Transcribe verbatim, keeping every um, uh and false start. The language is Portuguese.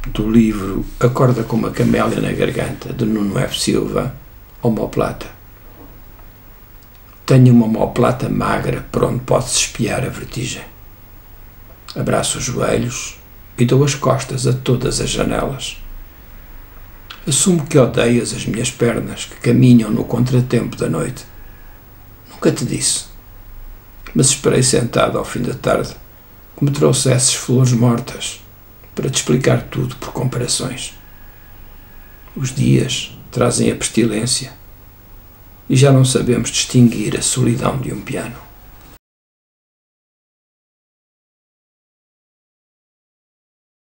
do livro Acorda com uma Camélia na Garganta, de Nuno F. Silva, omoplata. Tenho uma omoplata magra por onde pode-se espiar a vertigem. Abraço os joelhos e dou as costas a todas as janelas. Assumo que odeias as minhas pernas que caminham no contratempo da noite. Nunca te disse, mas esperei sentado ao fim da tarde que me trouxesses flores mortas para te explicar tudo por comparações. Os dias trazem a pestilência e já não sabemos distinguir a solidão de um piano.